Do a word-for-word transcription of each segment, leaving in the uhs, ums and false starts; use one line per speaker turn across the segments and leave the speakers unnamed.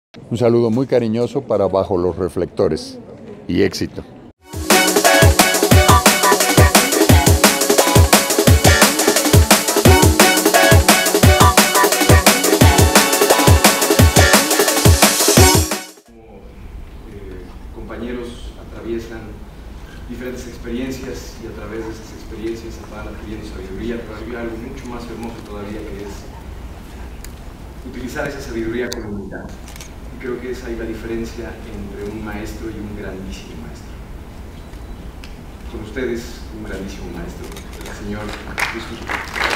Un saludo muy cariñoso para Bajo los Reflectores y éxito.
Compañeros atraviesan diferentes experiencias y a través de esas experiencias van adquiriendo sabiduría, pero hay algo mucho más hermoso todavía, que es utilizar esa sabiduría como humildad. Y creo que es ahí la diferencia entre un maestro y un grandísimo maestro. Con ustedes, un grandísimo maestro, el señor Luis Felipe.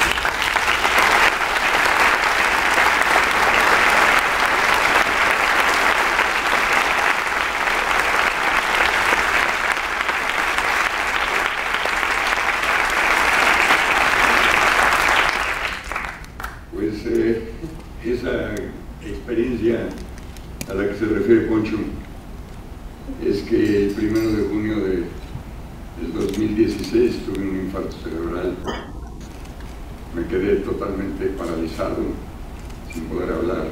Pues eh, esa experiencia a la que se refiere Poncho es que el primero de junio de, del dos mil dieciséis tuve un infarto cerebral. Me quedé totalmente paralizado, sin poder hablar.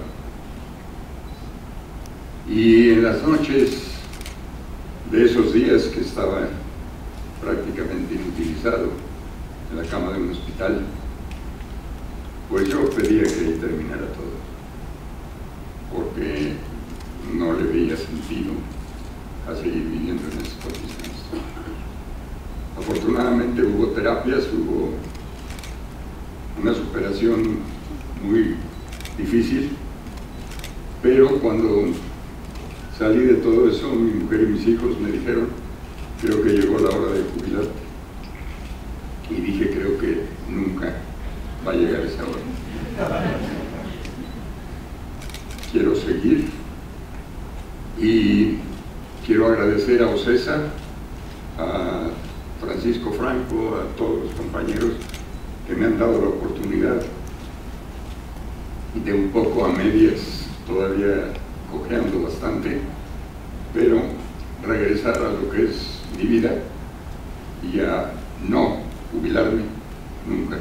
Y en las noches de esos días que estaba prácticamente inutilizado en la cama de un hospital, pues yo pedía que terminara todo, porque no le veía sentido a seguir viviendo en esas condiciones. Afortunadamente hubo terapias, hubo una superación muy difícil, pero cuando salí de todo eso, mi mujer y mis hijos me dijeron: creo que llegó la hora de jubilarte. Y dije: creo que nunca va a llegar esa hora. Quiero seguir y quiero agradecer a Ocesa, a Francisco Franco, a todos los compañeros que me han dado la oportunidad de, un poco a medias, todavía cojeando bastante, pero regresar a lo que es mi vida y a no jubilarme nunca.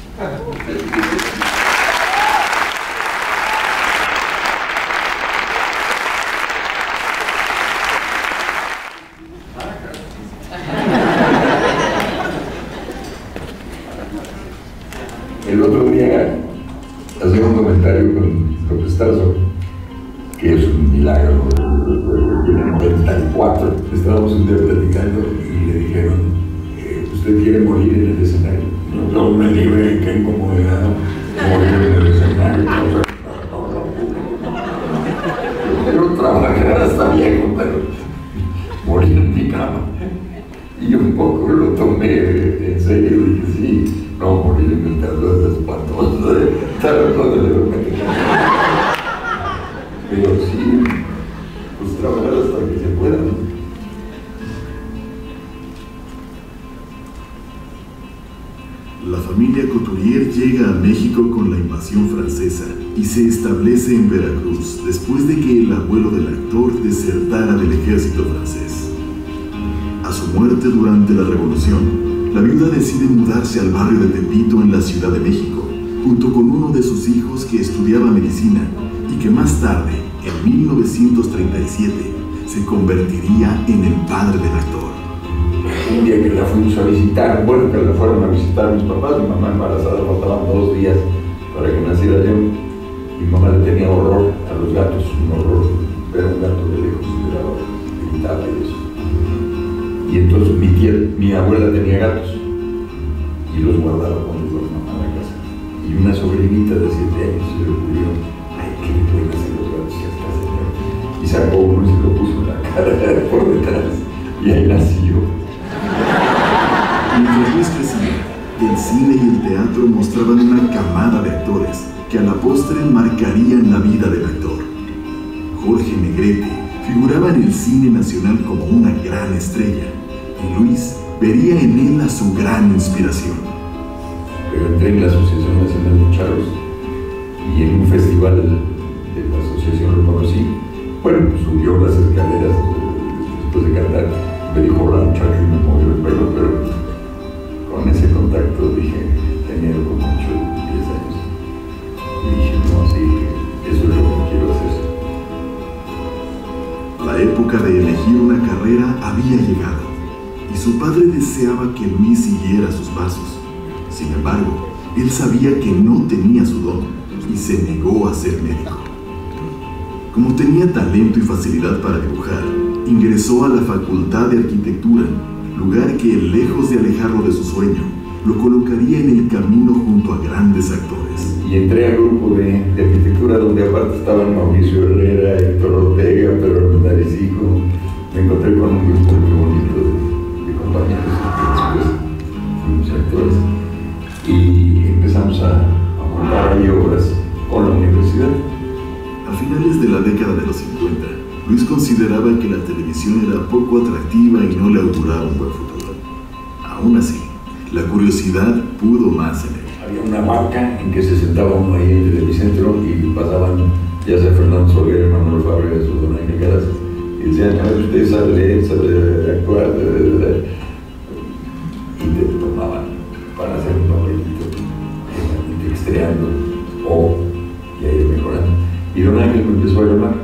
El otro día hacía un comentario con López Tarso, que es un milagro. En el noventa y cuatro estábamos un día platicando y le dijeron: ¿usted quiere morir en el escenario? No, no me libre, qué incomodidad morir en el escenario. Pero trabajar hasta viejo, pero morir en mi cama. Y un poco lo tomé en serio y dije: sí, no, morir en el teatro es espantoso, pero sí, pues trabajar hasta que se pueda, ¿no?
La familia Couturier llega a México con la invasión francesa y se establece en Veracruz después de que el abuelo del actor desertara del ejército francés. A su muerte durante la Revolución, la viuda decide mudarse al barrio de Tepito en la Ciudad de México, junto con uno de sus hijos que estudiaba medicina y que más tarde, en mil novecientos treinta y siete, se convertiría en el padre del actor.
Un día que la fuimos a visitar, bueno, que la fueron a visitar mis papás, mi mamá embarazada, faltaban dos días para que naciera yo. Mi mamá le tenía horror a los gatos, un horror, ver un gato de lejos, gritaba y eso. Y entonces mi tía, mi abuela tenía gatos y los guardaba cuando iba a mamá a la casa. Y una sobrinita de siete años se le ocurrió: ay, ¿qué le pueden hacer los gatos a esta señora? Y sacó uno y se lo puso en la cara por detrás y ahí nació.
Mientras Luis crecía, el cine y el teatro mostraban una camada de actores que a la postre marcarían la vida del actor. Jorge Negrete figuraba en el cine nacional como una gran estrella, y Luis vería en él a su gran inspiración.
Pero entré en la Asociación Nacional de Charros y en un festival de la asociación lo conocí. Bueno, pues subió las escaleras después de cantar, me dijo hola muchacho y me movió el pelo, pero con ese contacto dije, tenía como ocho, diez años, y dije: no, sí, eso es lo que quiero hacer.
La época de elegir una carrera había llegado y su padre deseaba que Luis siguiera sus pasos. Sin embargo, él sabía que no tenía su don y se negó a ser médico. Como tenía talento y facilidad para dibujar, ingresó a la Facultad de Arquitectura, lugar que, lejos de alejarlo de su sueño, lo colocaría en el camino junto a grandes actores.
Y entré al grupo de, de arquitectura, donde aparte estaban Mauricio Herrera, Héctor Ortega, Pedro Hernández Hijo. Me encontré con un grupo muy bonito de, de compañeros que después fuimos actores. Y empezamos a, a montar ahí obras con la universidad.
A finales de la década de los cincuenta, Luis consideraba que la televisión era poco atractiva y no le auguraba un buen futuro. Aún así, la curiosidad pudo más en él.
Había una banca en que se sentaba uno ahí en el Televicentro y pasaban ya sea Fernando Soler, Manuel Fábregas o Don Ángel Garaz, y decían, a ver, usted sabe leer, sabe actuar, de, de, de. Y te tomaban para hacer un papelito, realmente estreando o ya ir mejorando. Y Don Ángel me empezó a llamar.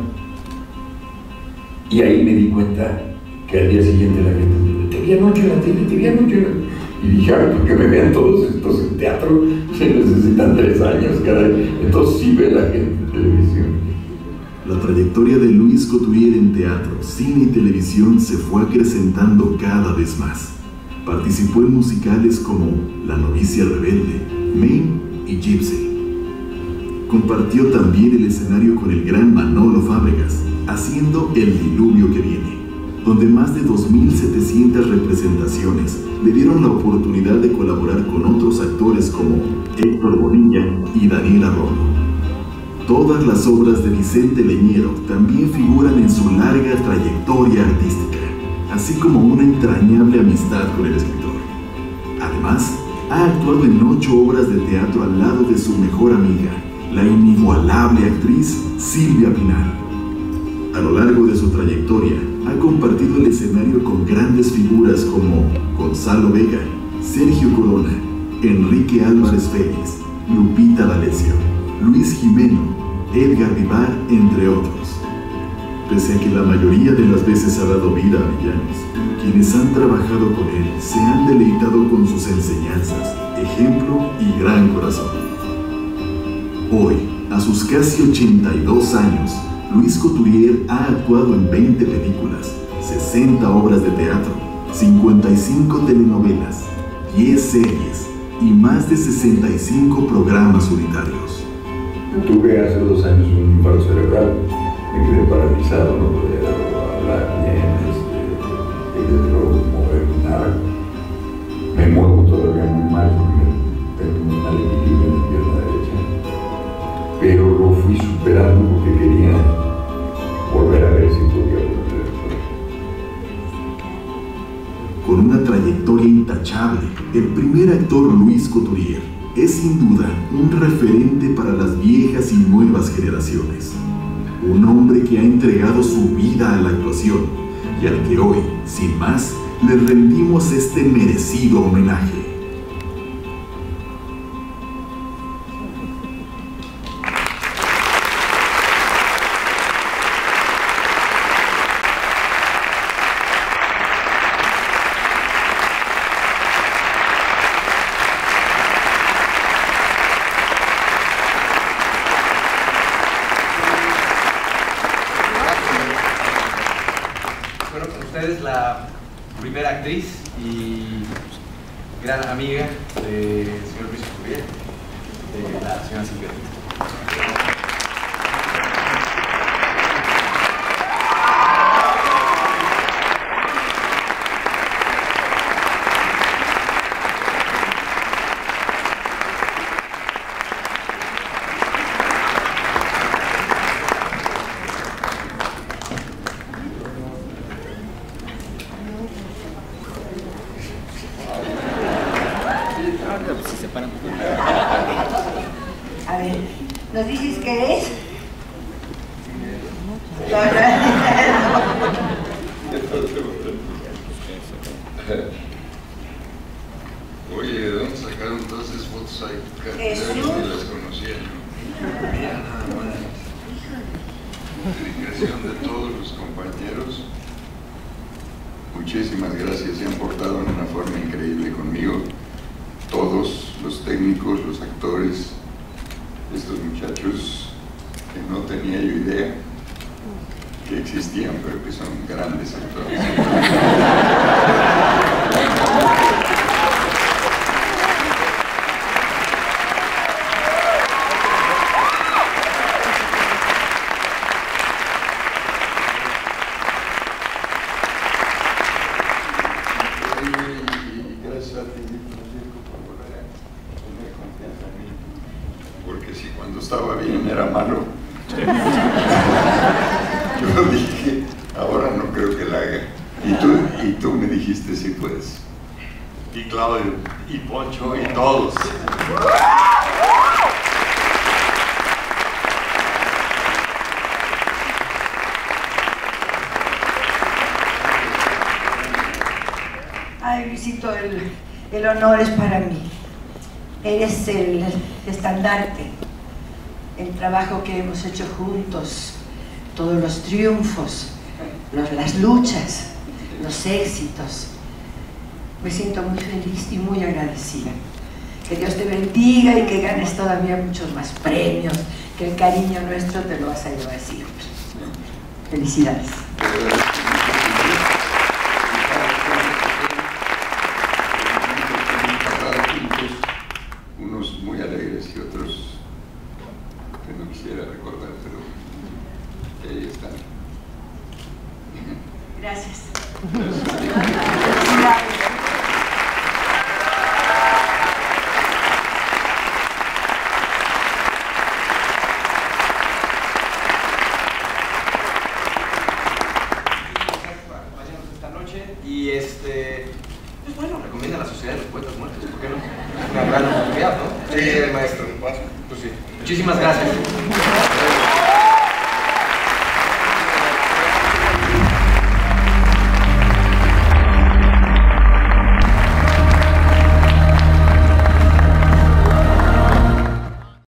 Y ahí me di cuenta que al día siguiente la gente, te vi anoche en la tele, te vi anoche en la tele. Y dije, ay, ¿por qué me vean todos estos en teatro? Se necesitan tres años, caray. Entonces sí ve la gente en televisión.
La trayectoria de Luis Couturier en teatro, cine y televisión se fue acrecentando cada vez más. Participó en musicales como La novicia rebelde, Maine y Gypsy. Compartió también el escenario con el gran Manolo Fábregas, haciendo El diluvio que viene, donde más de dos mil setecientas representaciones le dieron la oportunidad de colaborar con otros actores como Héctor Bonilla y Daniela Romo. Todas las obras de Vicente Leñero también figuran en su larga trayectoria artística, así como una entrañable amistad con el escritor. Además, ha actuado en ocho obras de teatro al lado de su mejor amiga, la inigualable actriz Silvia Pinal. A lo largo de su trayectoria, ha compartido el escenario con grandes figuras como Gonzalo Vega, Sergio Corona, Enrique Álvarez Félix, Lupita D'Alessio, Luis Jimeno, Edgar Vivar, entre otros. Pese a que la mayoría de las veces ha dado vida a villanos, quienes han trabajado con él se han deleitado con sus enseñanzas, ejemplo y gran corazón. Hoy, a sus casi ochenta y dos años, Luis Couturier ha actuado en veinte películas, sesenta obras de teatro, cincuenta y cinco telenovelas, diez series y más de sesenta y cinco programas unitarios.
Tuve hace dos años un infarto cerebral, me quedé paralizado, no podía hablar bien, este, no mover nada. Me muevo todavía muy mal porque tengo un mal equilibrio en la pierna derecha, pero lo fui superando porque quería volver a ver si podía volver a actuar.
Con una trayectoria intachable, el primer actor Luis Couturier es sin duda un referente para las viejas y nuevas generaciones. Un hombre que ha entregado su vida a la actuación y al que hoy, sin más, le rendimos este merecido homenaje.
Usted es la primera actriz y gran amiga del señor Luis Couturier, de la señora Silvia.
A ver, ¿nos dices qué es? No, no,
no. Oye, ¿de dónde sacaron todas esas fotos ahí?
Eso.
No las conocía yo. Mira nada más. Dedicación de todos los compañeros, muchísimas gracias, se han portado en una forma increíble conmigo. Todos los técnicos, los actores, estos muchachos que no tenía yo idea que existían, pero que son grandes actores. Porque si cuando estaba bien era malo, yo dije, ahora no creo que la haga. Y tú, y tú me dijiste, sí puedes. Y Claudio, y Poncho, y todos.
Ay, Luisito, el, el honor es para mí. Eres el estandarte, el trabajo que hemos hecho juntos, todos los triunfos, los, las luchas, los éxitos. Me siento muy feliz y muy agradecida. Que Dios te bendiga y que ganes todavía muchos más premios, que el cariño nuestro te lo vas a llevar siempre. Felicidades.
Unos muy alegres y otros que no quisiera recordar, pero que ahí están.
Gracias.
Esta noche y este, pues bueno, recomienda a la Sociedad de los Poetas Muertos, ¿por qué no? Una gran oportunidad, ¿no? Sí, maestro. Pues sí. Muchísimas gracias.